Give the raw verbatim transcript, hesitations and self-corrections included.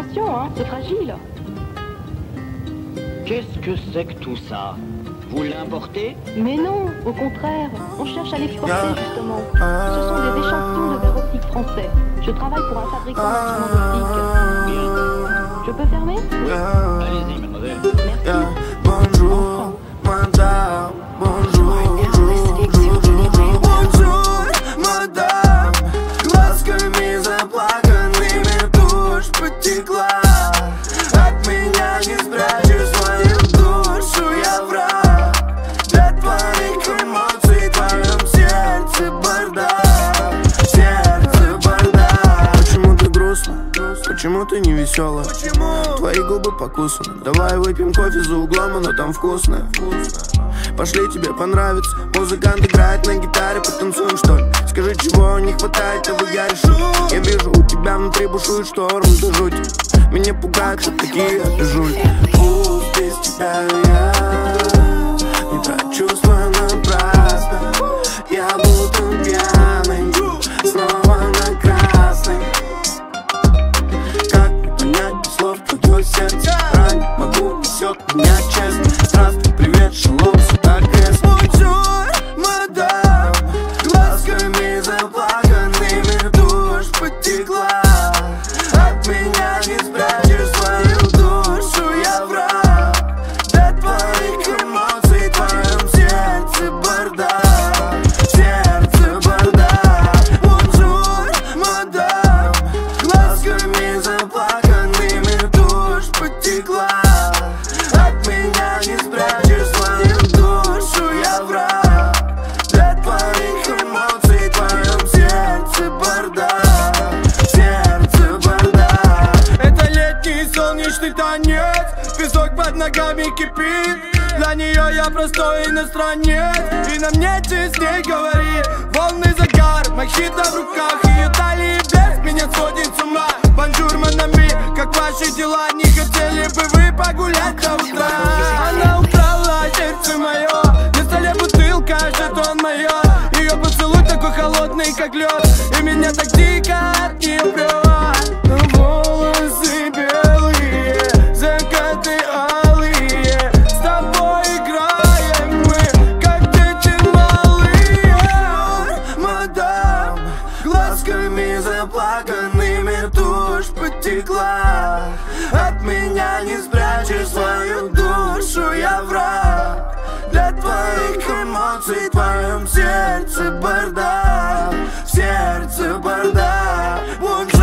attention, hein, c'est fragile. Qu'est-ce que c'est que tout ça? Vous l'importez? Mais non, au contraire, on cherche à l'exporter justement. Ce sont des échantillons de verre optique français. Je travaille pour un fabricant d'instruments optiques. Bien. Je peux fermer? Oui, allez-y, mademoiselle. Merci. Bonjour, madame, bonjour, bonjour, bonjour, madame. Глазками заплаканными тушь потекла. От меня не спрячешь свою душу, я враг. Для твоих эмоций в твоем сердце бардак, сердце бардак. Почему ты грустно? Почему ты не веселая? Почему? Твои губы покусаны. Давай выпьем кофе за углом, оно там вкусное. Пошли, тебе понравится. Музыкант играет на гитаре, потанцуем что ли? Скажи, чего не хватает, а я решу. Я вижу, у тебя внутри бушует шторм, ты жуть. Меня пугает, что такие жуть. Пусть без тебя я не трачу чувства напрасно. Я будто пьяный, снова на красный. Как не понять без слов твое сердце? Рань, могу, несет меня честно. Здравствуй, привет, шалом, все так резко. Бонжур, мадам, глазками заплаканными тушь потекла. От меня не спрячешь свою душу, я враг. Для твоих эмоций в твоем сердце бардак, сердце бардак. Бонжур, мадам, глазками заплаканными тушь потекла. От меня не спрячешь свою душу, я враг. Для твоих эмоций в твоем сердце бардак, сердце бардак. Это летний солнечный танец, песок под ногами кипит. Для нее я простой иностранец, и на мне с ней говорит. Волны загар, мохито в руках, ее талии без меня сводит с ума. Бонжур, манами, как ваши дела? Не хотели бы вы погулять до утра? Она украла сердце мое, на столе бутылка, жетон майор. Ее поцелуй такой холодный, как лед, и меня так дико от нее прет. Волосы белые, закаты алые, с тобой играем мы, как дети малые. Мадам, глазками заплаканными тушь потекла. От меня не спрячешь свою душу, я враг. Для твоих эмоций в твоем сердце бардак, сердце бардак.